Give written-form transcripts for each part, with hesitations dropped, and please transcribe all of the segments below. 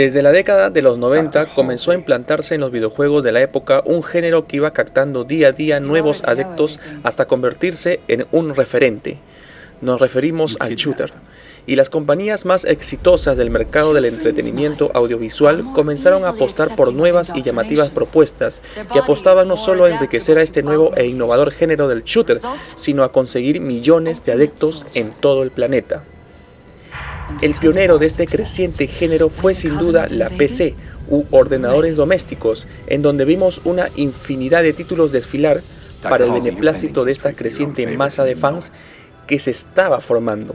Desde la década de los 90 comenzó a implantarse en los videojuegos de la época un género que iba captando día a día nuevos adeptos hasta convertirse en un referente. Nos referimos al shooter. Y las compañías más exitosas del mercado del entretenimiento audiovisual comenzaron a apostar por nuevas y llamativas propuestas que apostaban no solo a enriquecer a este nuevo e innovador género del shooter, sino a conseguir millones de adeptos en todo el planeta. El pionero de este creciente género fue sin duda la PC, u ordenadores domésticos, en donde vimos una infinidad de títulos desfilar para el beneplácito de esta creciente masa de fans que se estaba formando.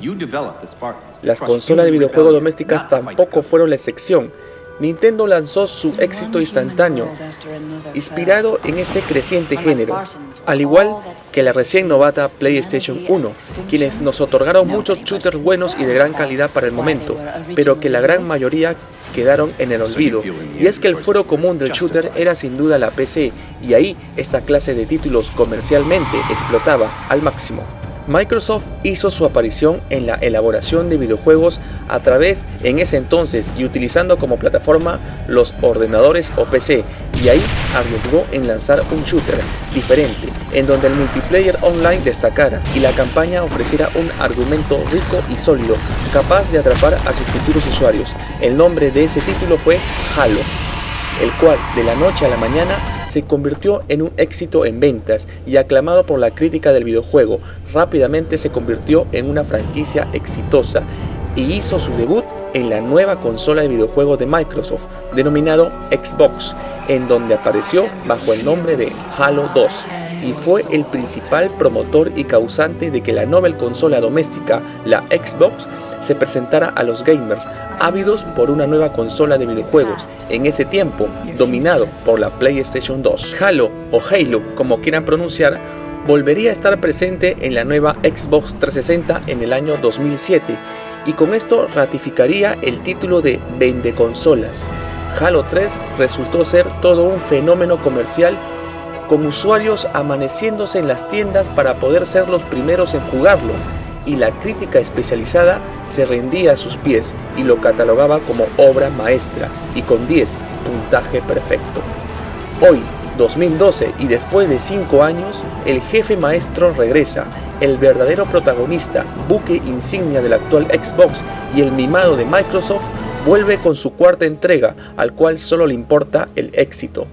Las consolas de videojuegos domésticas tampoco fueron la excepción. Nintendo lanzó su éxito instantáneo, inspirado en este creciente género, al igual que la recién novata PlayStation 1, quienes nos otorgaron muchos shooters buenos y de gran calidad para el momento, pero que la gran mayoría quedaron en el olvido. Y es que el fuero común del shooter era sin duda la PC, y ahí esta clase de títulos comercialmente explotaba al máximo. Microsoft hizo su aparición en la elaboración de videojuegos a través, en ese entonces, y utilizando como plataforma los ordenadores o PC, y ahí arriesgó en lanzar un shooter diferente, en donde el multiplayer online destacara y la campaña ofreciera un argumento rico y sólido, capaz de atrapar a sus futuros usuarios. El nombre de ese título fue Halo, el cual de la noche a la mañana se convirtió en un éxito en ventas y aclamado por la crítica del videojuego. Rápidamente se convirtió en una franquicia exitosa y hizo su debut en la nueva consola de videojuegos de Microsoft, denominado Xbox, en donde apareció bajo el nombre de Halo 2 y fue el principal promotor y causante de que la novel consola doméstica, la Xbox, se presentara a los gamers ávidos por una nueva consola de videojuegos, en ese tiempo dominado por la PlayStation 2. Halo, o Halo como quieran pronunciar, volvería a estar presente en la nueva Xbox 360 en el año 2007, y con esto ratificaría el título de vendeconsolas. Halo 3 resultó ser todo un fenómeno comercial, con usuarios amaneciéndose en las tiendas para poder ser los primeros en jugarlo, y la crítica especializada se rendía a sus pies y lo catalogaba como obra maestra y con 10, puntaje perfecto. Hoy, 2012, y después de 5 años, el jefe maestro regresa, el verdadero protagonista, buque insignia del actual Xbox y el mimado de Microsoft, vuelve con su cuarta entrega, al cual solo le importa el éxito.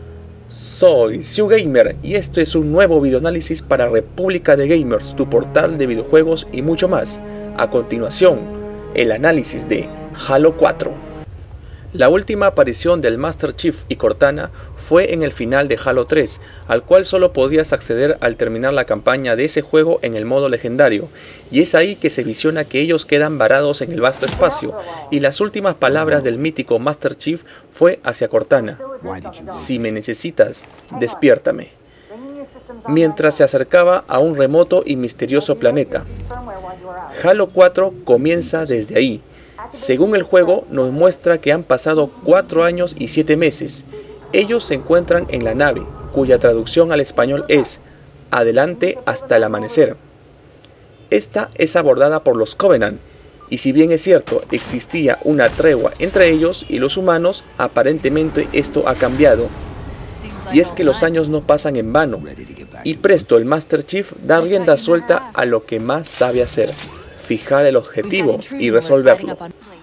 Soy ZuGamer y esto es un nuevo videoanálisis para República de Gamers, tu portal de videojuegos y mucho más. A continuación, el análisis de Halo 4. La última aparición del Master Chief y Cortana fue en el final de Halo 3, al cual solo podías acceder al terminar la campaña de ese juego en el modo legendario, y es ahí que se visiona que ellos quedan varados en el vasto espacio, y las últimas palabras del mítico Master Chief fue hacia Cortana: si me necesitas, despiértame, mientras se acercaba a un remoto y misterioso planeta. Halo 4 comienza desde ahí. Según el juego, nos muestra que han pasado 4 años y 7 meses. Ellos se encuentran en la nave, cuya traducción al español es "adelante hasta el amanecer". Esta es abordada por los Covenant, y si bien es cierto, existía una tregua entre ellos y los humanos, aparentemente esto ha cambiado. Y es que los años no pasan en vano, y presto el Master Chief da rienda suelta a lo que más sabe hacer: fijar el objetivo y resolverlo.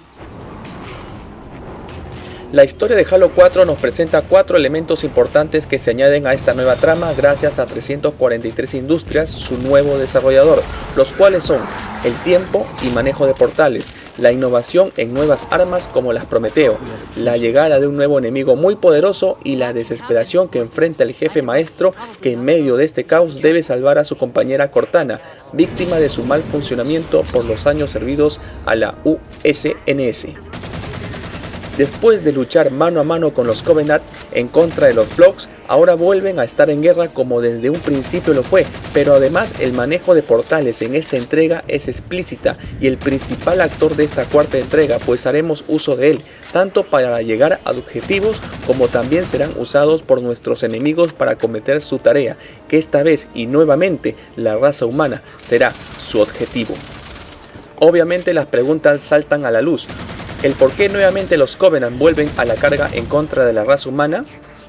La historia de Halo 4 nos presenta 4 elementos importantes que se añaden a esta nueva trama gracias a 343 Industries, su nuevo desarrollador, los cuales son el tiempo y manejo de portales, la innovación en nuevas armas como las Prometeo, la llegada de un nuevo enemigo muy poderoso y la desesperación que enfrenta el jefe maestro, que en medio de este caos debe salvar a su compañera Cortana, víctima de su mal funcionamiento por los años servidos a la USNS. Después de luchar mano a mano con los Covenant en contra de los Flogs, ahora vuelven a estar en guerra como desde un principio lo fue, pero además el manejo de portales en esta entrega es explícita y el principal actor de esta cuarta entrega, pues haremos uso de él, tanto para llegar a objetivos como también serán usados por nuestros enemigos para cometer su tarea, que esta vez y nuevamente la raza humana será su objetivo. Obviamente las preguntas saltan a la luz. El por qué nuevamente los Covenant vuelven a la carga en contra de la raza humana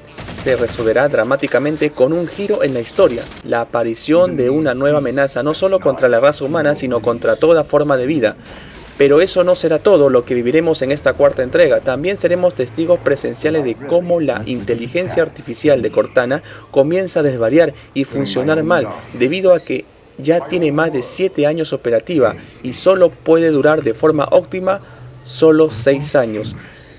se resolverá dramáticamente con un giro en la historia, la aparición de una nueva amenaza no solo contra la raza humana sino contra toda forma de vida. Pero eso no será todo lo que viviremos en esta cuarta entrega, también seremos testigos presenciales de cómo la inteligencia artificial de Cortana comienza a desvariar y funcionar mal, debido a que ya tiene más de 7 años operativa y solo puede durar de forma óptima solo 6 años,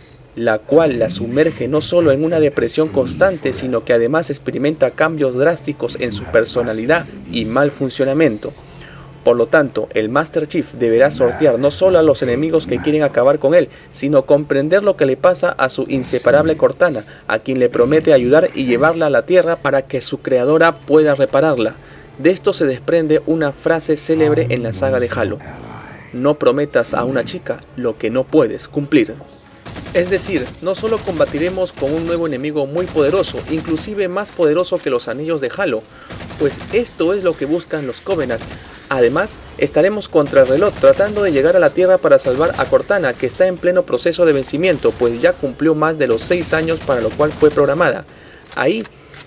la cual la sumerge no solo en una depresión constante, sino que además experimenta cambios drásticos en su personalidad y mal funcionamiento. Por lo tanto, el Master Chief deberá sortear no solo a los enemigos que quieren acabar con él, sino comprender lo que le pasa a su inseparable Cortana, a quien le promete ayudar y llevarla a la Tierra para que su creadora pueda repararla. De esto se desprende una frase célebre en la saga de Halo: no prometas a una chica lo que no puedes cumplir. Es decir, no solo combatiremos con un nuevo enemigo muy poderoso, inclusive más poderoso que los anillos de Halo, pues esto es lo que buscan los Covenant. Además, estaremos contra el reloj tratando de llegar a la Tierra para salvar a Cortana, que está en pleno proceso de vencimiento, pues ya cumplió más de los 6 años para lo cual fue programada. Ahí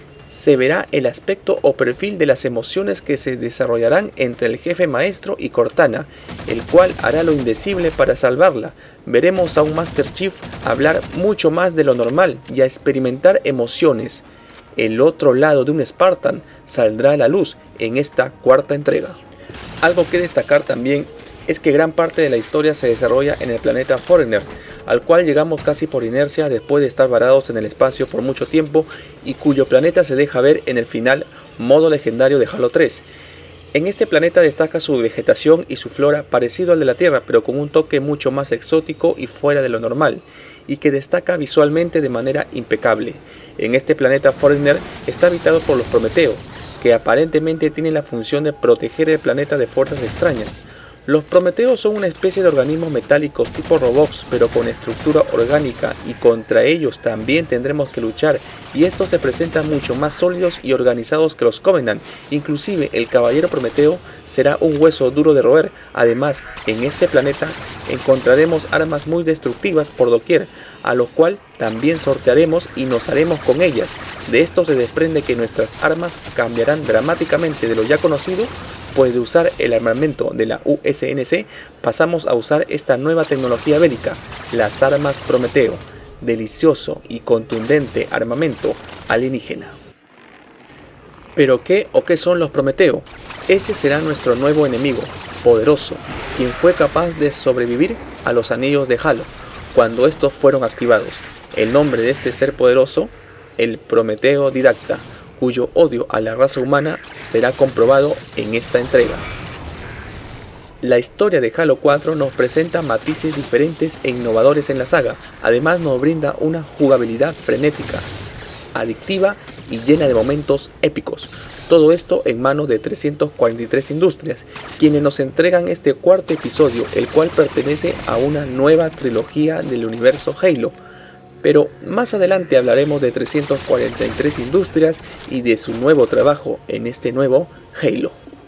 se verá el aspecto o perfil de las emociones que se desarrollarán entre el jefe maestro y Cortana, el cual hará lo indecible para salvarla. Veremos a un Master Chief hablar mucho más de lo normal y a experimentar emociones. El otro lado de un Spartan saldrá a la luz en esta cuarta entrega. Algo que destacar también es que gran parte de la historia se desarrolla en el planeta Foreigner, al cual llegamos casi por inercia después de estar varados en el espacio por mucho tiempo y cuyo planeta se deja ver en el final modo legendario de Halo 3. En este planeta destaca su vegetación y su flora parecido al de la Tierra, pero con un toque mucho más exótico y fuera de lo normal, y que destaca visualmente de manera impecable. En este planeta Foreigner está habitado por los Prometeos, que aparentemente tienen la función de proteger el planeta de fuerzas extrañas. Los Prometeos son una especie de organismos metálicos tipo robots, pero con estructura orgánica, y contra ellos también tendremos que luchar, y estos se presentan mucho más sólidos y organizados que los Covenant. Inclusive el caballero Prometeo será un hueso duro de roer. Además, en este planeta encontraremos armas muy destructivas por doquier, a lo cual también sortearemos y nos haremos con ellas. De esto se desprende que nuestras armas cambiarán dramáticamente de lo ya conocido, pues de usar el armamento de la USNC pasamos a usar esta nueva tecnología bélica, las armas Prometeo, delicioso y contundente armamento alienígena. ¿Pero qué o qué son los Prometeo? Ese será nuestro nuevo enemigo, poderoso, quien fue capaz de sobrevivir a los anillos de Halo, cuando estos fueron activados. El nombre de este ser poderoso, el Prometeo Didacta, cuyo odio a la raza humana será comprobado en esta entrega. La historia de Halo 4 nos presenta matices diferentes e innovadores en la saga, además nos brinda una jugabilidad frenética, adictiva y llena de momentos épicos. Todo esto en manos de 343 Industrias, quienes nos entregan este cuarto episodio, el cual pertenece a una nueva trilogía del universo Halo. Pero más adelante hablaremos de 343 Industrias y de su nuevo trabajo en este nuevo Halo.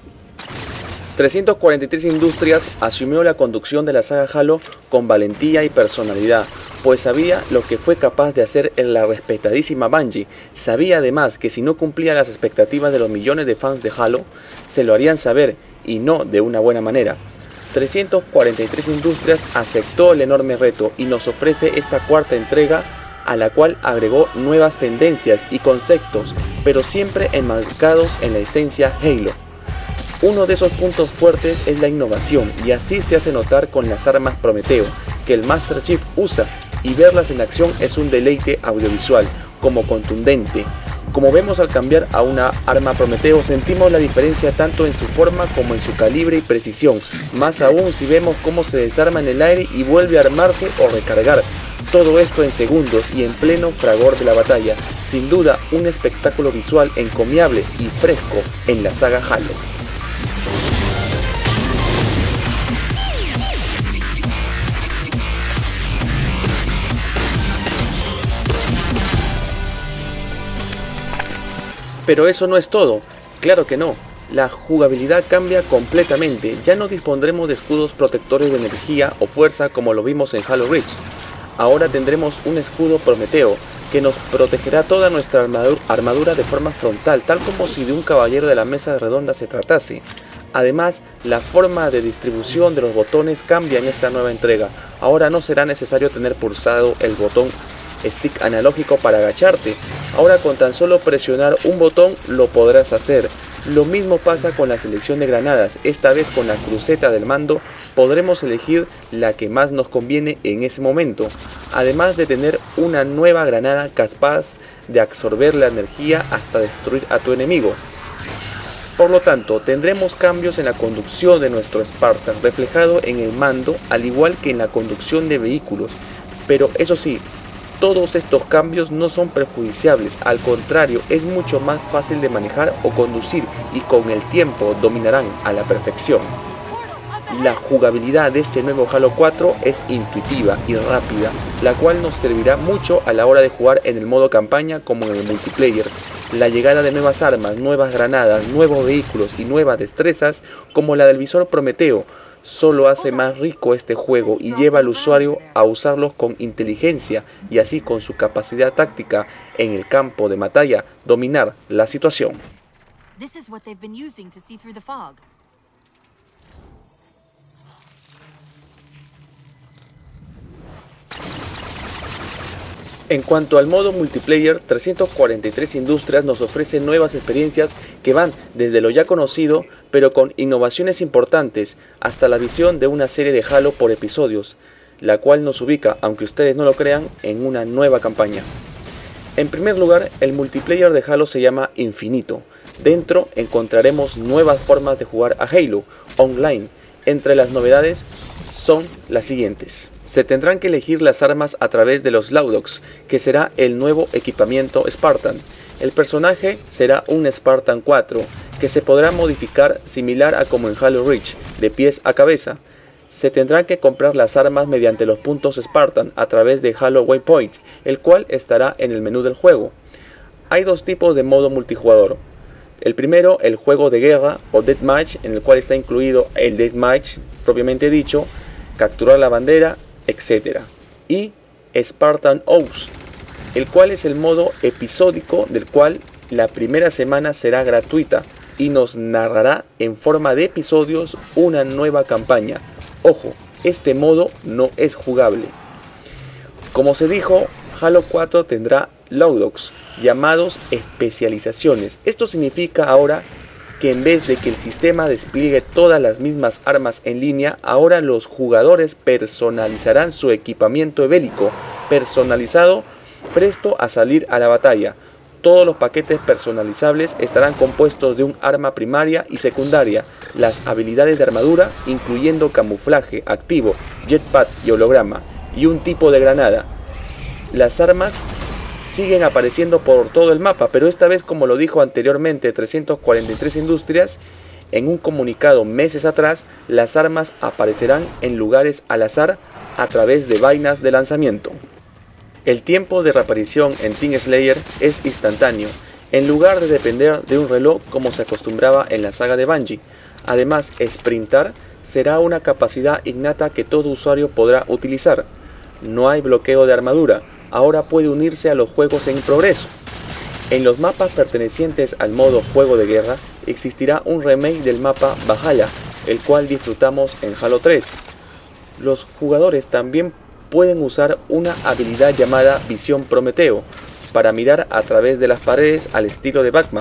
343 Industrias asumió la conducción de la saga Halo con valentía y personalidad, pues sabía lo que fue capaz de hacer en la respetadísima Bungie. Sabía además que si no cumplía las expectativas de los millones de fans de Halo, se lo harían saber, y no de una buena manera. 343 Industrias aceptó el enorme reto y nos ofrece esta cuarta entrega, a la cual agregó nuevas tendencias y conceptos, pero siempre enmarcados en la esencia Halo. Uno de esos puntos fuertes es la innovación, y así se hace notar con las armas Prometeo, que el Master Chief usa, y verlas en acción es un deleite audiovisual, como contundente. Como vemos al cambiar a una arma Prometeo, sentimos la diferencia tanto en su forma como en su calibre y precisión, más aún si vemos cómo se desarma en el aire y vuelve a armarse o recargar. Todo esto en segundos y en pleno fragor de la batalla. Sin duda un espectáculo visual encomiable y fresco en la saga Halo. Pero eso no es todo, claro que no. La jugabilidad cambia completamente, ya no dispondremos de escudos protectores de energía o fuerza como lo vimos en Halo Reach. Ahora tendremos un escudo Prometeo, que nos protegerá toda nuestra armadura de forma frontal, tal como si de un caballero de la mesa redonda se tratase. Además, la forma de distribución de los botones cambia en esta nueva entrega. Ahora no será necesario tener pulsado el botón stick analógico para agacharte. Ahora con tan solo presionar un botón lo podrás hacer. Lo mismo pasa con la selección de granadas. Esta vez con la cruceta del mando podremos elegir la que más nos conviene en ese momento. Además de tener una nueva granada capaz de absorber la energía hasta destruir a tu enemigo. Por lo tanto, tendremos cambios en la conducción de nuestro Spartan, reflejado en el mando, al igual que en la conducción de vehículos. Pero eso sí, todos estos cambios no son perjudiciables, al contrario, es mucho más fácil de manejar o conducir y con el tiempo dominarán a la perfección. La jugabilidad de este nuevo Halo 4 es intuitiva y rápida, la cual nos servirá mucho a la hora de jugar en el modo campaña como en el multiplayer. La llegada de nuevas armas, nuevas granadas, nuevos vehículos y nuevas destrezas como la del visor Prometeo solo hace más rico este juego y lleva al usuario a usarlos con inteligencia y así con su capacidad táctica en el campo de batalla dominar la situación. En cuanto al modo multiplayer, 343 Industrias nos ofrece nuevas experiencias que van desde lo ya conocido, pero con innovaciones importantes, hasta la visión de una serie de Halo por episodios, la cual nos ubica, aunque ustedes no lo crean, en una nueva campaña. En primer lugar, el multiplayer de Halo se llama Infinito. Dentro encontraremos nuevas formas de jugar a Halo online. Entre las novedades son las siguientes. Se tendrán que elegir las armas a través de los Laudox, que será el nuevo equipamiento Spartan. El personaje será un Spartan 4, que se podrá modificar similar a como en Halo Reach, de pies a cabeza. Se tendrán que comprar las armas mediante los puntos Spartan a través de Halo Waypoint, el cual estará en el menú del juego. Hay dos tipos de modo multijugador. El primero, el juego de guerra o Deathmatch, en el cual está incluido el Deathmatch propiamente dicho, capturar la bandera, etc. Y Spartan Oath, el cual es el modo episódico del cual la primera semana será gratuita y nos narrará en forma de episodios una nueva campaña. Ojo, este modo no es jugable. Como se dijo, Halo 4 tendrá Laudox, llamados especializaciones. Esto significa ahora que en vez de que el sistema despliegue todas las mismas armas en línea, ahora los jugadores personalizarán su equipamiento bélico, personalizado, presto a salir a la batalla. Todos los paquetes personalizables estarán compuestos de un arma primaria y secundaria, las habilidades de armadura, incluyendo camuflaje activo, jetpack y holograma, y un tipo de granada. Las armas siguen apareciendo por todo el mapa, pero esta vez, como lo dijo anteriormente 343 Industrias, en un comunicado meses atrás, las armas aparecerán en lugares al azar a través de vainas de lanzamiento. El tiempo de reaparición en Team Slayer es instantáneo, en lugar de depender de un reloj como se acostumbraba en la saga de Bungie. Además, sprintar será una capacidad innata que todo usuario podrá utilizar. No hay bloqueo de armadura. Ahora puede unirse a los juegos en progreso. En los mapas pertenecientes al modo juego de guerra existirá un remake del mapa Valhalla, el cual disfrutamos en Halo 3. Los jugadores también pueden usar una habilidad llamada Visión Prometeo para mirar a través de las paredes al estilo de Batman.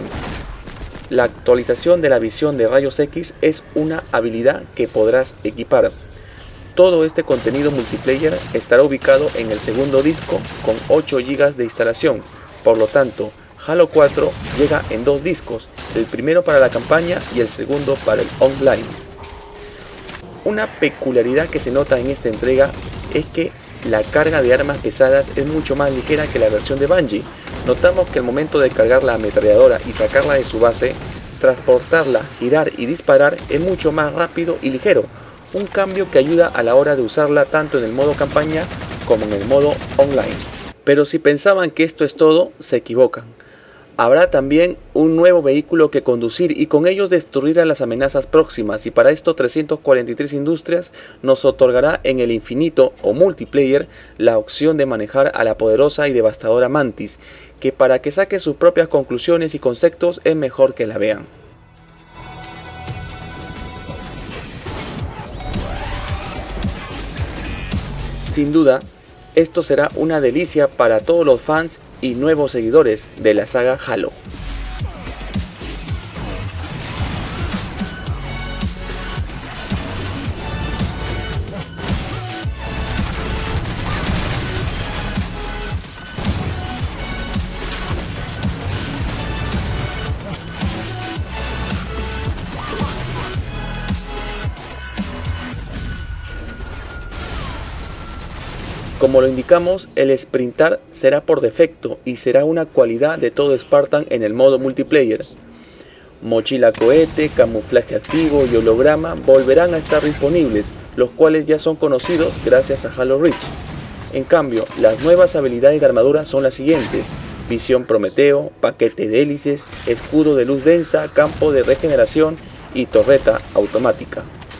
La actualización de la visión de rayos X es una habilidad que podrás equipar. Todo este contenido multiplayer estará ubicado en el segundo disco con 8 GB de instalación. Por lo tanto, Halo 4 llega en dos discos, el primero para la campaña y el segundo para el online. Una peculiaridad que se nota en esta entrega es que la carga de armas pesadas es mucho más ligera que la versión de Bungie. Notamos que al momento de cargar la ametralladora y sacarla de su base, transportarla, girar y disparar es mucho más rápido y ligero. Un cambio que ayuda a la hora de usarla tanto en el modo campaña como en el modo online. Pero si pensaban que esto es todo, se equivocan. Habrá también un nuevo vehículo que conducir y con ellos destruir a las amenazas próximas, y para esto 343 Industrias nos otorgará en el infinito o multiplayer la opción de manejar a la poderosa y devastadora Mantis, que para que saque sus propias conclusiones y conceptos es mejor que la vean. Sin duda, esto será una delicia para todos los fans y nuevos seguidores de la saga Halo. Como lo indicamos, el sprintar será por defecto y será una cualidad de todo Spartan en el modo multiplayer. Mochila cohete, camuflaje activo y holograma volverán a estar disponibles, los cuales ya son conocidos gracias a Halo Reach. En cambio, las nuevas habilidades de armadura son las siguientes: visión Prometeo, paquete de hélices, escudo de luz densa, campo de regeneración y torreta automática.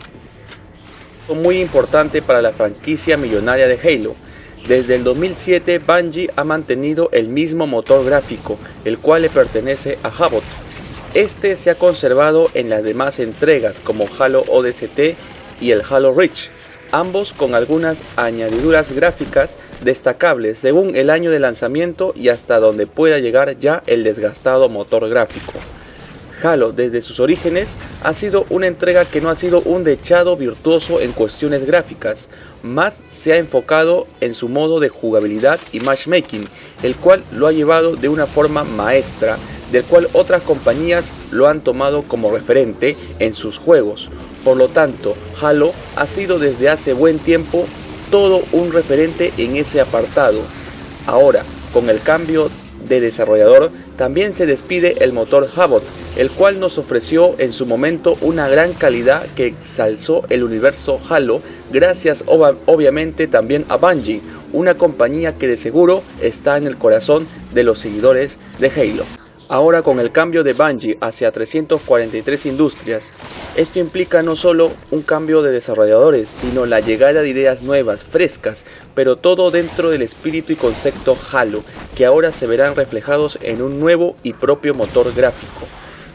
Muy importante para la franquicia millonaria de Halo. Desde el 2007 Bungie ha mantenido el mismo motor gráfico, el cual le pertenece a Havok. Este se ha conservado en las demás entregas como Halo ODST y el Halo Reach, ambos con algunas añadiduras gráficas destacables según el año de lanzamiento y hasta donde pueda llegar ya el desgastado motor gráfico. Halo desde sus orígenes ha sido una entrega que no ha sido un dechado virtuoso en cuestiones gráficas, más se ha enfocado en su modo de jugabilidad y matchmaking, el cual lo ha llevado de una forma maestra, del cual otras compañías lo han tomado como referente en sus juegos. Por lo tanto, Halo ha sido desde hace buen tiempo todo un referente en ese apartado. Ahora, con el cambio de desarrollador, también se despide el motor Havok, el cual nos ofreció en su momento una gran calidad que exalzó el universo Halo, gracias obviamente también a Bungie, una compañía que de seguro está en el corazón de los seguidores de Halo. Ahora, con el cambio de Bungie hacia 343 Industrias, esto implica no solo un cambio de desarrolladores, sino la llegada de ideas nuevas, frescas, pero todo dentro del espíritu y concepto Halo, que ahora se verán reflejados en un nuevo y propio motor gráfico.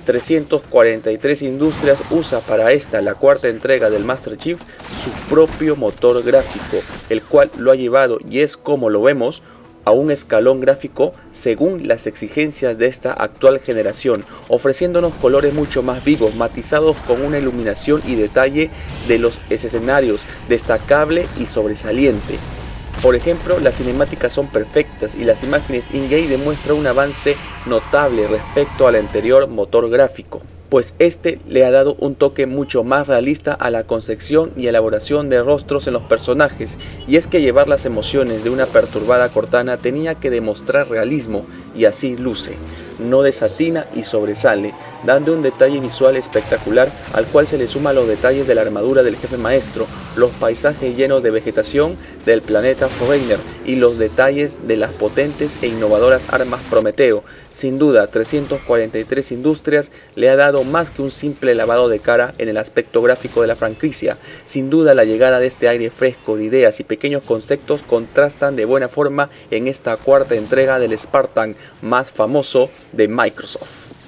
343 Industrias usa para esta, la cuarta entrega del Master Chief, su propio motor gráfico, el cual lo ha llevado, y es como lo vemos, a un escalón gráfico según las exigencias de esta actual generación, ofreciéndonos colores mucho más vivos, matizados con una iluminación y detalle de los escenarios destacable y sobresaliente. Por ejemplo, las cinemáticas son perfectas y las imágenes in-game demuestran un avance notable respecto al anterior motor gráfico, pues este le ha dado un toque mucho más realista a la concepción y elaboración de rostros en los personajes, y es que llevar las emociones de una perturbada Cortana tenía que demostrar realismo, y así luce, no desatina y sobresale, dando un detalle visual espectacular al cual se le suman los detalles de la armadura del jefe maestro, los paisajes llenos de vegetación del planeta Foreigner y los detalles de las potentes e innovadoras armas Prometeo. Sin duda, 343 Industrias le ha dado más que un simple lavado de cara en el aspecto gráfico de la franquicia. Sin duda, la llegada de este aire fresco de ideas y pequeños conceptos contrastan de buena forma en esta cuarta entrega del Spartan más famoso de Microsoft.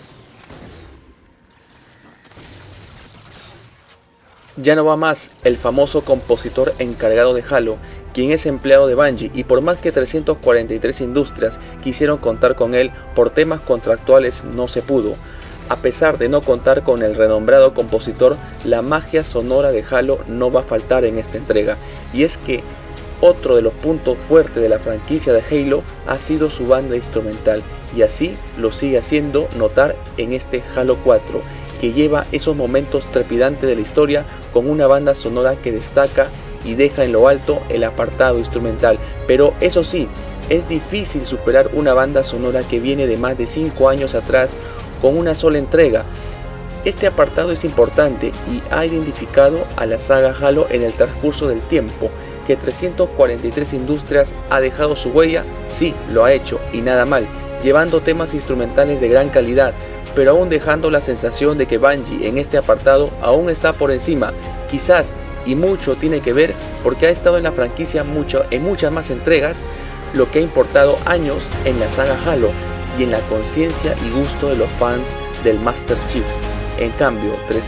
Ya no va más el famoso compositor encargado de Halo, quien es empleado de Bungie, y por más que 343 Industrias quisieron contar con él, por temas contractuales no se pudo. A pesar de no contar con el renombrado compositor, la magia sonora de Halo no va a faltar en esta entrega, y es que otro de los puntos fuertes de la franquicia de Halo ha sido su banda instrumental, y así lo sigue haciendo notar en este Halo 4, que lleva esos momentos trepidantes de la historia con una banda sonora que destaca y deja en lo alto el apartado instrumental. Pero eso sí, es difícil superar una banda sonora que viene de más de 5 años atrás con una sola entrega. Este apartado es importante y ha identificado a la saga Halo en el transcurso del tiempo. Que 343 Industrias ha dejado su huella, sí, lo ha hecho, y nada mal, llevando temas instrumentales de gran calidad, pero aún dejando la sensación de que Bungie en este apartado aún está por encima, quizás y mucho tiene que ver porque ha estado en la franquicia en muchas más entregas, lo que ha importado años en la saga Halo y en la conciencia y gusto de los fans del Master Chief. En cambio,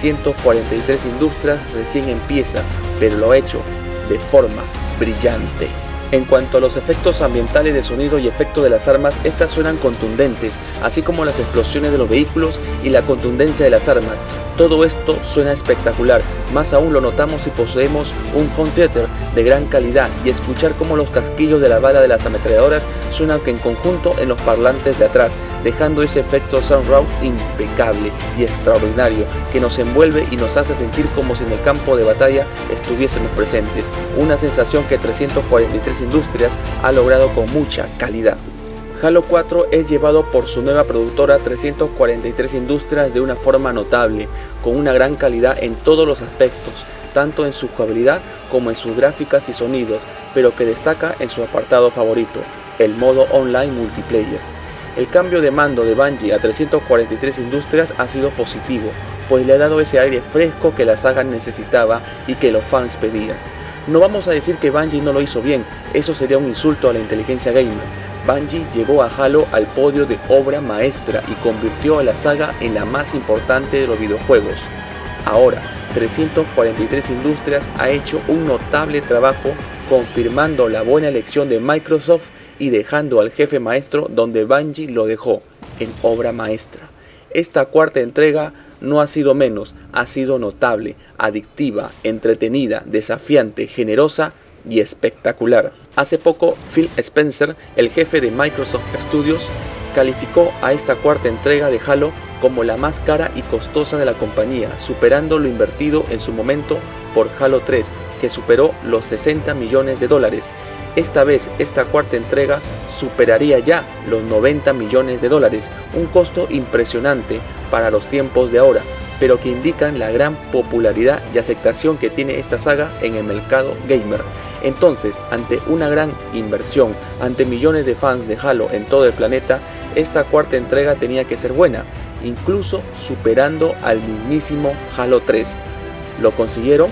343 Industries recién empieza, pero lo ha hecho de forma brillante. En cuanto a los efectos ambientales de sonido y efecto de las armas, estas suenan contundentes, así como las explosiones de los vehículos y la contundencia de las armas. Todo esto suena espectacular, más aún lo notamos si poseemos un home theater de gran calidad y escuchar cómo los casquillos de la bala de las ametralladoras suenan en conjunto en los parlantes de atrás, dejando ese efecto surround impecable y extraordinario que nos envuelve y nos hace sentir como si en el campo de batalla estuviésemos presentes, una sensación que 343 Industries ha logrado con mucha calidad. Halo 4 es llevado por su nueva productora 343 Industries de una forma notable, con una gran calidad en todos los aspectos, tanto en su jugabilidad como en sus gráficas y sonidos, pero que destaca en su apartado favorito, el modo online multiplayer. El cambio de mando de Bungie a 343 Industries ha sido positivo, pues le ha dado ese aire fresco que la saga necesitaba y que los fans pedían. No vamos a decir que Bungie no lo hizo bien, eso sería un insulto a la inteligencia gamer. Bungie llevó a Halo al podio de obra maestra y convirtió a la saga en la más importante de los videojuegos. Ahora, 343 Industries ha hecho un notable trabajo confirmando la buena elección de Microsoft y dejando al jefe maestro donde Bungie lo dejó, en obra maestra. Esta cuarta entrega no ha sido menos, ha sido notable, adictiva, entretenida, desafiante, generosa y espectacular. Hace poco, Phil Spencer, el jefe de Microsoft Studios, calificó a esta cuarta entrega de Halo como la más cara y costosa de la compañía, superando lo invertido en su momento por Halo 3, que superó los 60 millones de dólares. Esta vez, esta cuarta entrega superaría ya los 90 millones de dólares, un costo impresionante para los tiempos de ahora, pero que indican la gran popularidad y aceptación que tiene esta saga en el mercado gamer. Entonces, ante una gran inversión, ante millones de fans de Halo en todo el planeta, esta cuarta entrega tenía que ser buena, incluso superando al mismísimo Halo 3. ¿Lo consiguieron?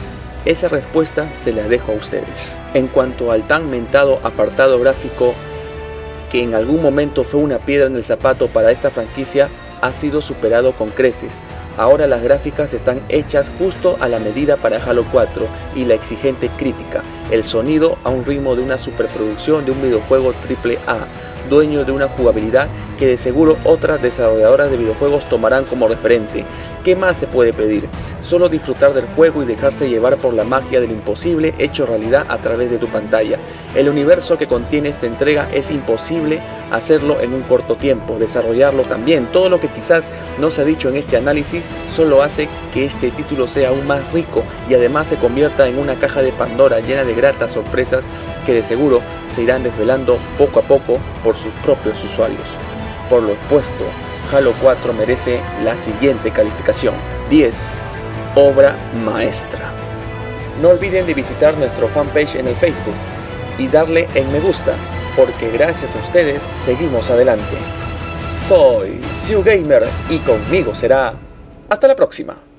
Esa respuesta se la dejo a ustedes. En cuanto al tan mentado apartado gráfico, que en algún momento fue una piedra en el zapato para esta franquicia, ha sido superado con creces. Ahora las gráficas están hechas justo a la medida para Halo 4 y la exigente crítica, el sonido a un ritmo de una superproducción de un videojuego AAA, dueño de una jugabilidad que de seguro otras desarrolladoras de videojuegos tomarán como referente. ¿Qué más se puede pedir? Solo disfrutar del juego y dejarse llevar por la magia del imposible hecho realidad a través de tu pantalla. El universo que contiene esta entrega es imposible hacerlo en un corto tiempo, desarrollarlo también. Todo lo que quizás no se ha dicho en este análisis solo hace que este título sea aún más rico y además se convierta en una caja de Pandora llena de gratas sorpresas que de seguro se irán desvelando poco a poco por sus propios usuarios. Por lo expuesto, Halo 4 merece la siguiente calificación: 10, obra maestra. No olviden de visitar nuestro fanpage en el Facebook y darle en me gusta, porque gracias a ustedes seguimos adelante. Soy Siu Gamer y conmigo será hasta la próxima.